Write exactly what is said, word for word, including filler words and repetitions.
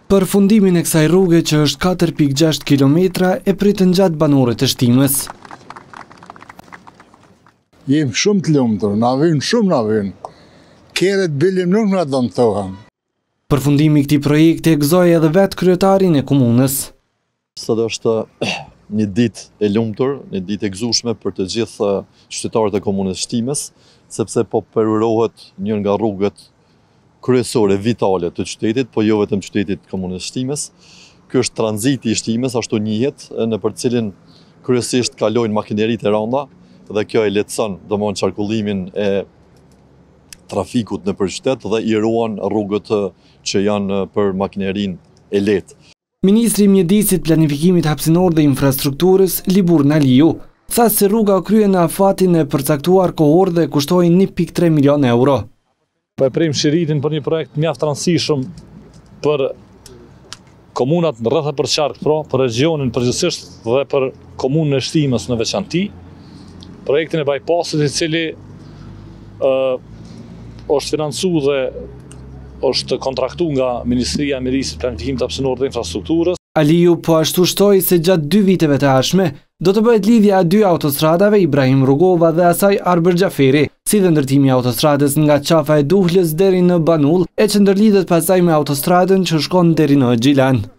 Përfundimin e kësaj rrugë që është katër pikë gjashtë kilometra e pritën gjatë banorët e Shtimës. Jem shumë të lumtur, na vjen shumë na vjen. Keret bilim nuk na don thohan. Përfundimi i këtij projekti e gëzoi edhe vetë kryetarin e komunës. Sot është një ditë e lumtur, një ditë e gëzueshme për të gjithë qytetarët e komunës Shtimës, sepse po perurohet një nga rrugët kryesore, vitale të qytetit, po jo vetëm qytetit të komunës Shtimës. Ky është tranziti i Shtimës, ashtu njihet, në për cilin kryesisht kalojnë makineritë e rënda dhe kjo e lehtëson domthonnë qarkullimin e trafikut në për qytet dhe i ruan rrugët që janë për makinerinë e lehtë. Ministri i Mjedisit, Planifikimit Hapësinor dhe Infrastrukturës, Libur Naliu, tha se rruga u krye në afatin e përcaktuar kohor dhe kushtoi një pikë tre milion euro. Po e prejmë shiritin për një projekt mjaft rëndësishëm për komunat në rreth e përqark, pra, për regionin përgjithsisht dhe për komunën e Shtimës në veçanti. Projektin e bypassit i cili uh, është financu dhe është kontraktu nga Ministria e Mjedisit, Planifikimit Hapësinor dhe Infrastrukturës. Aliu po ashtu shtoi se gjatë dy viteve të ardhshme do të bëhet lidhja e dy autostradave Ibrahim Rugova dhe asaj Arber Xhaferi, si dhe ndërtimi i autostradës nga qafa e Duhlës deri në Banull, e që ndërlidhet pastaj me autostradën që shkon deri në Xhilan.